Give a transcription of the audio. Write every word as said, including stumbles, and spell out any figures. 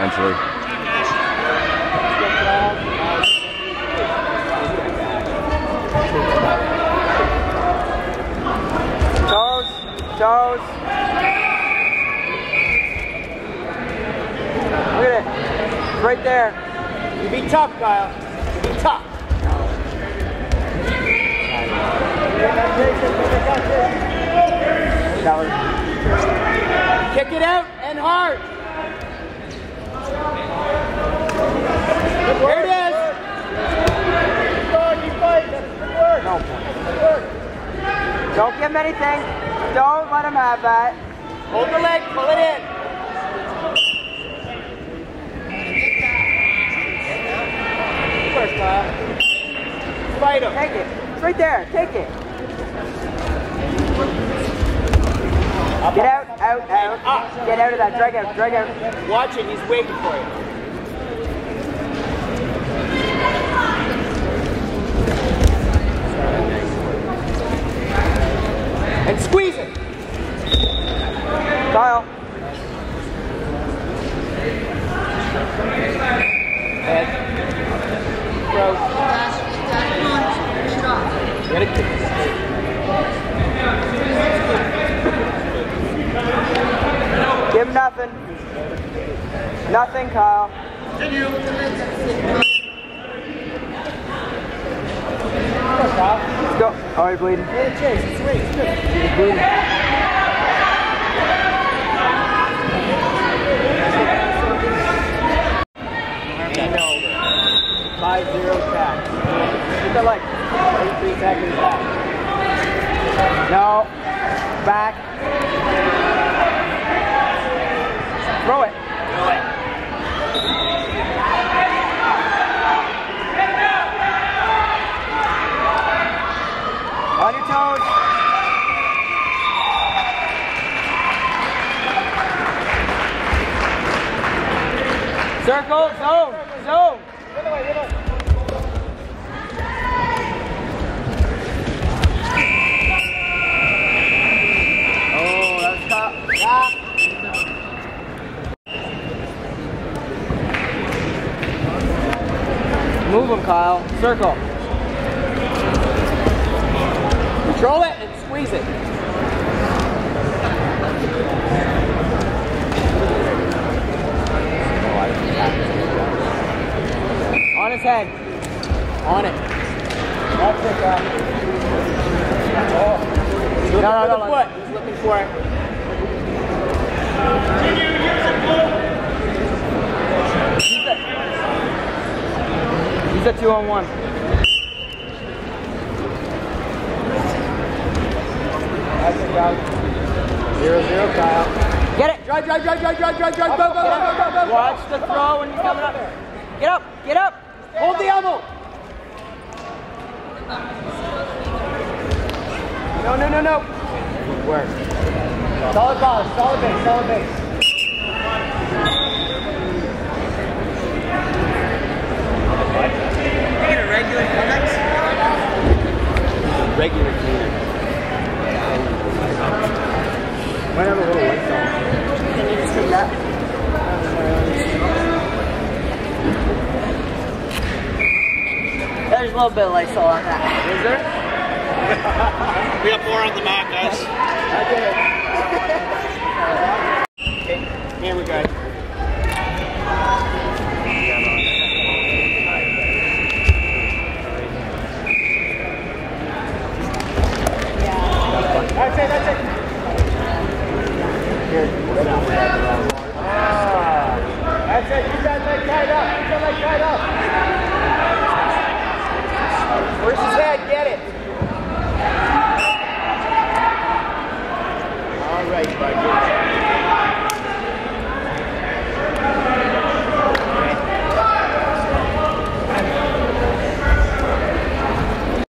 eventually. Toes, toes. Look at it, right there. You be tough, Kyle. You be tough. That was... Kick it out and hard. Here it is. No. Don't give him anything. Don't let him have that. Hold the leg, pull it in. First, Kyle. Fight him. Take it. It's right there. Take it. Get out, out, out. Up. Get out of that. Drag out, drag out. Watch it, he's waiting for you. And squeeze it. Kyle. Head. Throat. Get it. Give him nothing. Nothing, Kyle. Continue. Let's go. Oh, you're bleeding. Hey, Chase, it's sweet. It's good. You're bleeding. Five zero back. Get the leg. Eight seconds back. No. Back. Throw it. Throw it. On your toes. Circle, zone, zone. Oh, that's tough. Yeah. Move him, Kyle. Circle. Control it and squeeze it. On his head. On it. That's it, Kyle. Oh. He's looking No, no, for no, the no. foot. He's looking for it. He's a two on one. That's it, Kyle. Zero, zero, Kyle. Get it. Drive, drive, drive, drive, drive, drive, drive, go, go, go, go, go, go. Watch the throw when he's coming up. Get up. Get up. Hold the elbow. No, no, no, no. Good work. Solid ball, solid base, solid base. You get a regular Kleenex? Regular cleaner. Might have a little white sauce. Can you just take that? There's a little bit of Lysol on that. Is there? We have more on the mat, guys. Okay, here we go. That's it, that's it.